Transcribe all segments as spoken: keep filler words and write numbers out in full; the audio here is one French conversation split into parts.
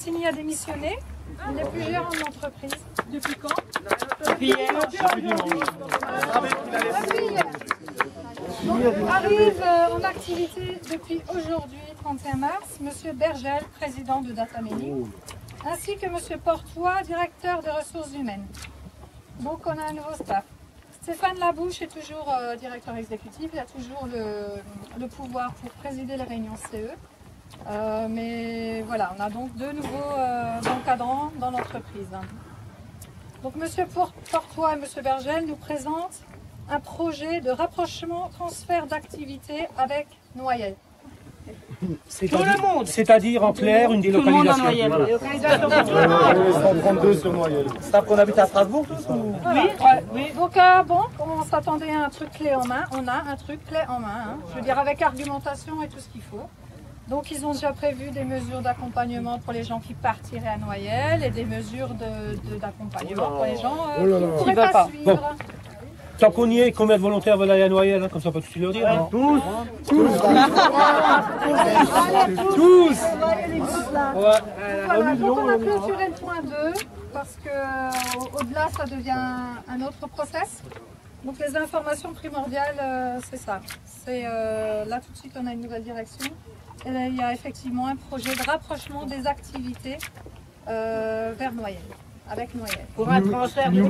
Monsigny a démissionné. Il n'est plus gérant de l'entreprise. Depuis quand? Depuis hier. Donc, arrive euh, en activité depuis aujourd'hui, trente et un mars, M. Bergel, président de Datameni, ainsi que M. Portois, directeur des ressources humaines. Donc on a un nouveau staff. Stéphane Labouche est toujours euh, directeur exécutif, il a toujours le, le pouvoir pour présider les réunions C E. Euh, mais voilà, on a donc deux nouveaux euh, encadrants dans l'entreprise. Donc M. Portois et M. Bergel nous présentent un projet de rapprochement, transfert d'activité avec Noyelles. Tout le monde. C'est-à-dire en clair une délocalisation. cent trente-deux sur Noyelles. C'est ça qu'on habite à Strasbourg tous ou... Voilà. Oui, ouais, oui. Donc euh, bon, on s'attendait à un truc clé en main. On a un truc clé en main. Hein. Je veux dire avec argumentation et tout ce qu'il faut. Donc ils ont déjà prévu des mesures d'accompagnement pour les gens qui partiraient à Noyelles et des mesures d'accompagnement de, de, pour les gens euh, oh là là. qui ne pourraient pas, pas suivre. Bon. Tant qu'on y est, combien de volontaires veulent aller à Noyelles, hein, comme ça on peut tout leur dire. Hein. Tous. Tous. Tous. Voilà, donc on a clôturé le point deux parce qu'au-delà ça devient un autre process. Donc les informations primordiales, euh, c'est ça. C'est euh, là tout de suite on a une nouvelle direction. Et là, il y a effectivement un projet de rapprochement des activités euh, vers Noyelles. Avec Noyelles. Pour un transfert de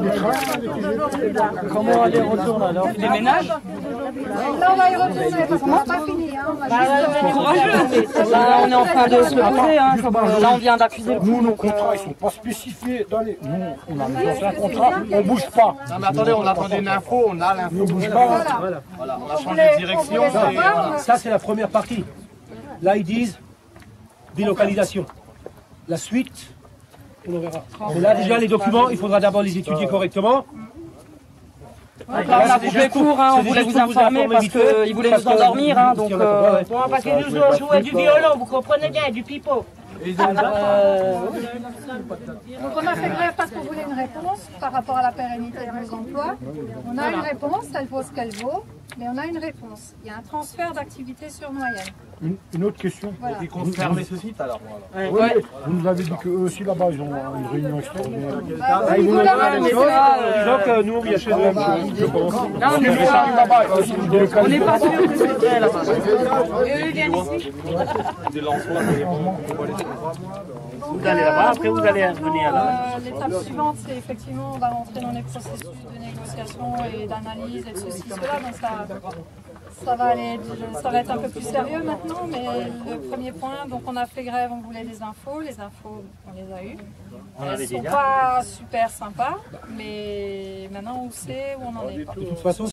Comment aller retourner alors? Tu déménages? Là on va y retourner parce qu'on n'a pas fini. Hein. On, va bah, juste, euh, là, on est en train de se poser. Hein. Là on vient d'accuser le Nous nos contrats ils sont pas spécifiés dans les... Nous on a mis un contrat, on bouge pas. Non mais attendez, on attendait une info, on a l'info. On bouge pas. Voilà. Voilà. Voilà. On a On changé voulait- de direction. on voulait et savoir, voilà. Ça c'est la première partie. Là ils disent délocalisation. La suite, on verra. Mais là déjà les documents, il faudra d'abord les étudier correctement. Donc là, on a coupé court, hein, on voulait vous informer parce qu'ils voulaient nous endormir. Hein, donc, euh, Bon, parce qu'ils nous ont joué du violon, vous comprenez bien, du pipeau. euh, Donc on a fait grève parce qu'on voulait une réponse par rapport à la pérennité de nos emplois. On a une réponse, elle vaut ce qu'elle vaut, mais on a une réponse. Il y a un transfert d'activité sur Noyelles. Une, une autre question. Voilà. Et qu'on fermait ce site alors. Voilà. Oui, mais vous nous avez dit qu'eux aussi là-bas ils ont une réunion extraordinaire. Bah, Ah, ils vont voilà, faire la même mais chose. ça, Disons que nous on vient chez eux. Je pense. là, on Ils n'est sont pas, là-bas, ils ont une on n'est délocalisation. pas sûr que c'est vrai là-bas. eux, ils viennent ici. Des lancements, des Vous allez là-bas, après vous allez revenir là. L'étape suivante, c'est effectivement, on va rentrer dans les processus de négociation et d'analyse et de ceci, cela. Donc ça, ça va aller, ça va être un peu plus sérieux maintenant. Mais le premier point, donc on a fait grève, on voulait des infos. Les infos, on les a eues. Elles ne sont pas super sympas, mais maintenant on sait où on en est. De toute façon,